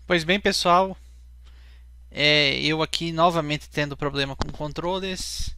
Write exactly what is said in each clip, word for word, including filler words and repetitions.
Pois bem, pessoal, é, eu aqui novamente tendo problema com controles.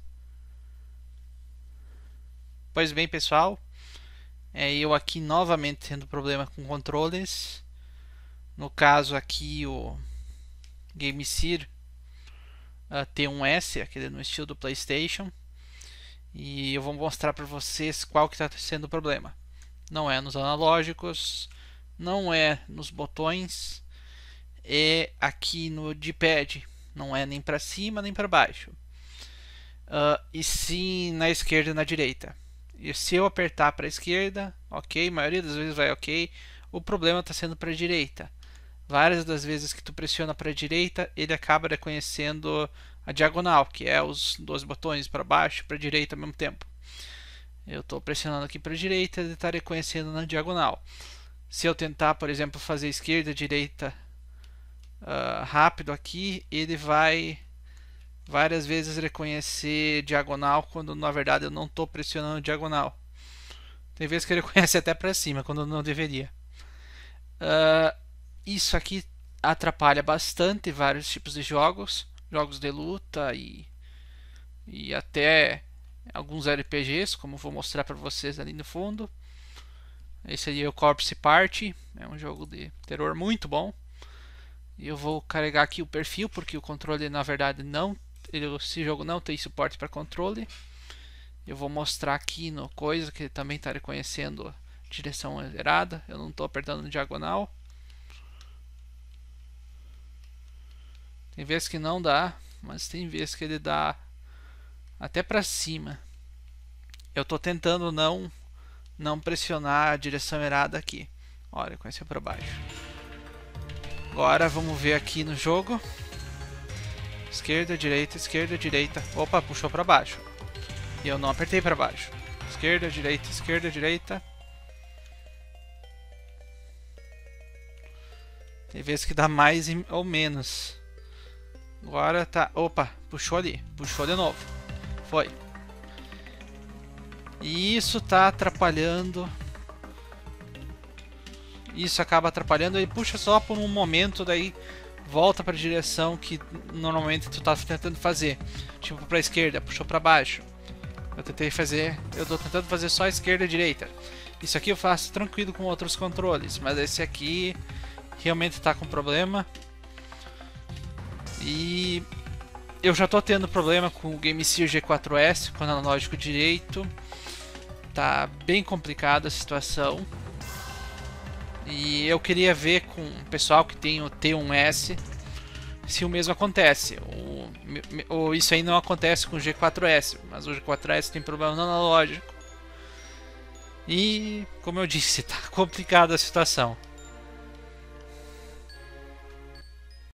Pois bem, pessoal, é, eu aqui novamente tendo problema com controles. No caso aqui o GameSear uh, T um S, aquele no estilo do PlayStation. E eu vou mostrar para vocês qual que está sendo o problema. Não é nos analógicos, não é nos botões, é aqui no D-pad. Não é nem para cima nem para baixo. Uh, e sim na esquerda e na direita. E se eu apertar para a esquerda, ok, a maioria das vezes vai ok. O problema está sendo para a direita. Várias das vezes que tu pressiona para a direita, ele acaba reconhecendo a diagonal, que é os dois botões para baixo e para a direita ao mesmo tempo. Eu estou pressionando aqui para a direita, ele está reconhecendo na diagonal. Se eu tentar, por exemplo, fazer esquerda, direita uh, rápido aqui, ele vai várias vezes reconhecer diagonal quando na verdade eu não estou pressionando diagonal. Tem vezes que ele reconhece até para cima quando não deveria. Uh, isso aqui atrapalha bastante vários tipos de jogos, jogos de luta e, e até alguns R P Gs, como vou mostrar para vocês ali no fundo. Esse aí é o Corpse Party, é um jogo de terror muito bom. E eu vou carregar aqui o perfil porque o controle na verdade não, ele, esse jogo não tem suporte para controle. Eu vou mostrar aqui no coisa que ele também está reconhecendo a direção errada. Eu não estou apertando no diagonal. Tem vezes que não dá, mas tem vezes que ele dá até para cima. Eu estou tentando não não pressionar a direção errada aqui. Olha, conheceu para baixo. Agora vamos ver aqui no jogo. Esquerda, direita, esquerda, direita. Opa, puxou para baixo. E eu não apertei para baixo. Esquerda, direita, esquerda, direita. Tem vezes que dá mais ou menos. Agora tá. Opa, puxou ali. Puxou de novo. Foi. E isso tá atrapalhando. Isso acaba atrapalhando. Ele puxa só por um momento, daí volta para a direção que normalmente tu tá tentando fazer. Tipo para a esquerda, puxou para baixo. Eu tentei fazer, eu tô tentando fazer só a esquerda e a direita. Isso aqui eu faço tranquilo com outros controles, mas esse aqui realmente tá com problema. E eu já tô tendo problema com o GameSear G quatro S, com o analógico direito. Tá bem complicada a situação. E eu queria ver com o pessoal que tem o T um S se o mesmo acontece. O, o, isso aí não acontece com o G quatro S, mas o G quatro S tem problema no analógico. E, como eu disse, tá complicada a situação.